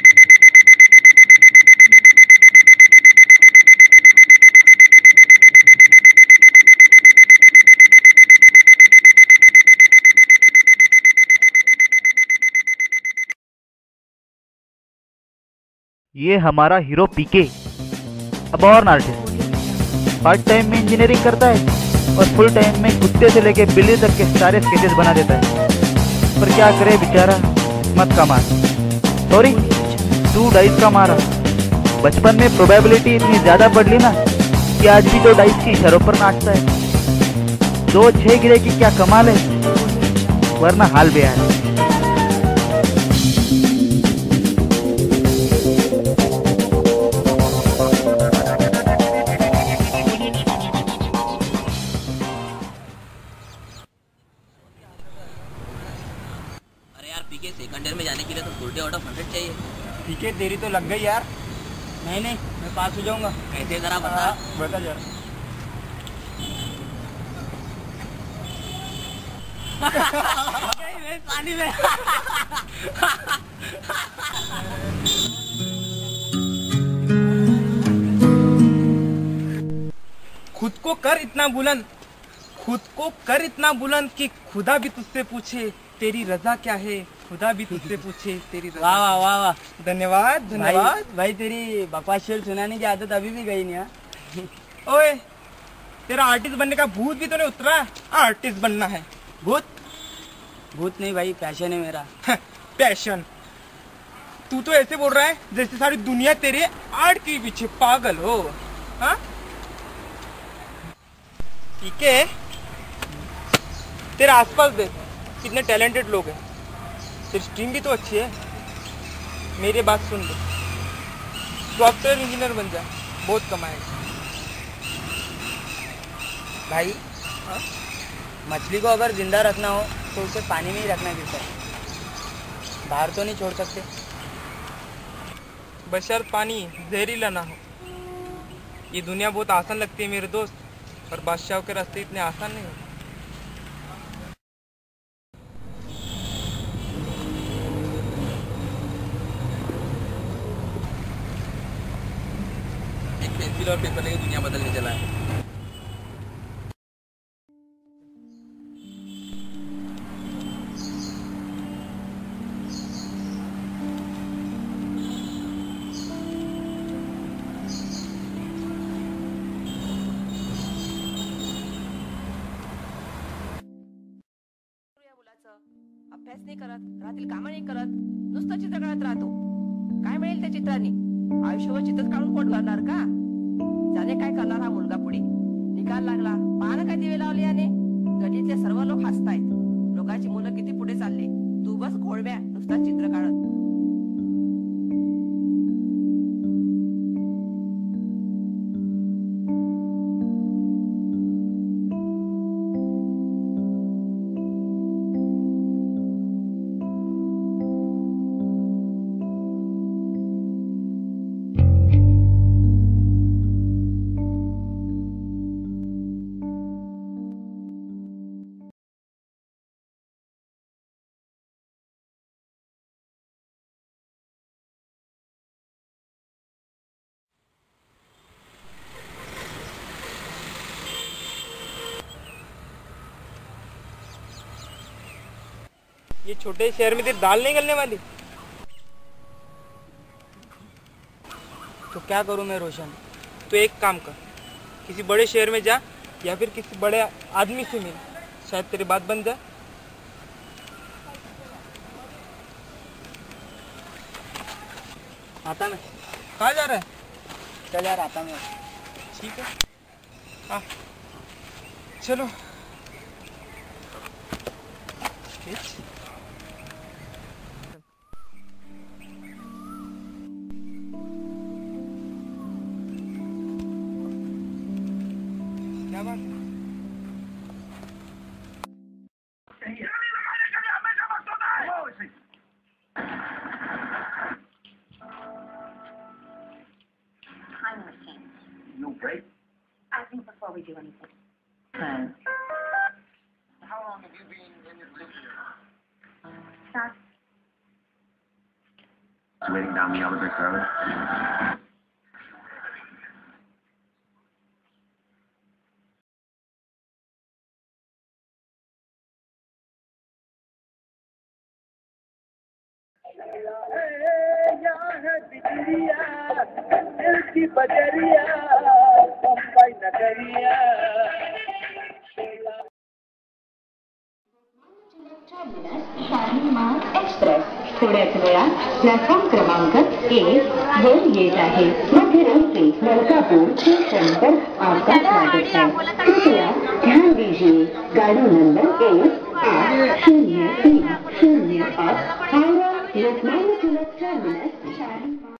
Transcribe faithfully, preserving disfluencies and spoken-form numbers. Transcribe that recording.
ये हमारा hero PK, अब और आर्टिस्ट, पार्ट टाइम में इंजीनियरिंग करता है और फुल टाइम में कुत्ते से लेके बिल्ली तक के सारे स्केचेस बना देता है। पर क्या करे बेचारा, मत का मार। सॉरी, तू डाइस का मारा। बचपन में प्रोबेबिलिटी इतनी ज्यादा बढ़ ली ना कि आज भी तो डाइस की इशारों पर नाचता है। दो छह गिरे की क्या कमाल है, वरना हाल बेहाल है। पीके सेकंड ईयर में जाने के लिए तो full day out of hundred चाहिए। पीके तेरी तो लग गई यार। नहीं नहीं, मैं पास हो जाऊंगा। कैसे जरा बता। बता जरा। पानी में। खुद को कर इतना बुलंद, खुद को कर इतना बुलंद कि खुदा भी तुझसे पूछे तेरी रजा क्या है, खुदा भी तुझसे पूछे तेरी रजा। वाह वाह वाह वाह, धन्यवाद धन्यवाद। भाई, भाई तेरी बकवास शेर सुनाने की आदत अभी भी गई नहीं है। ओए, तेरा आर्टिस्ट बनने का भूत भी तो नहीं उतरा। आर्टिस्ट बनना है। भूत भूत नहीं भाई, पैशन है मेरा। पैशन? तू तो ऐसे बोल रहा है जैसे सारी दुनिया तेरे आर्ट के पीछे पागल हो। हाँ ठीक है, तेरे आसपास देख कितने टैलेंटेड लोग हैं। तेरी स्ट्रीम भी तो अच्छी है। मेरी बात सुन ले, सॉफ्टवेयर इंजीनियर बन जा, बहुत कमाएगा। भाई हा? मछली को अगर जिंदा रखना हो तो उसे पानी में ही रखना गिरता है, बाहर तो नहीं छोड़ सकते। बशर्त पानी जहरीला ना हो। ये दुनिया बहुत आसान लगती है मेरे दोस्त, पर बादशाहों के रास्ते इतने आसान नहीं होते। एक पेंसिल और पेपर लेके दुनिया बदल के चला है। अभ्यास नाही करत, घरातील कामं नाही करत, नुसतं चित्र काढत राहतो। काय मिळेल त्या चित्रांनी? आयुष्यभर चित्रच काढून पोट भरणार का? जाने काय करणार हा मुलगा पुढे। निकाल लागला, पाहणं काय दिवे लावले याने। गल्लीतले सर्व लोक हसतायत, लोकांची मुलं किती पुढे चालले, तू बस घोळव्या नुसता चित्र काढत। ये छोटे शहर में तेरी दाल नहीं गलने वाली, तो क्या करूं मैं रोशन? तो एक काम कर, किसी बड़े शहर में जा या फिर किसी बड़े आदमी से मिल, शायद तेरी बात बन जाए। आता मैं। कहाँ जा रहा है? चल यार, आता मैं। ठीक है, हाँ चलो। क्या बात है? Time machine. You break? I think before we do anything. Hmm. How long have you been in this business? Start. Waiting down the elevator service. Shalimar express थोड्याच वेळात प्लॅटफॉर्म क्रमांक एक वर येत आहे. मध्य रस्ते मलकापूर स्टेशन पर आपका स्वागत है. कृपया ध्यान दीजिए. गाड़ी नंबर एक आठ शून्य तीन शून्य आठ हावड़ा लोकमान्य तिलक टर्मिनस शालीमार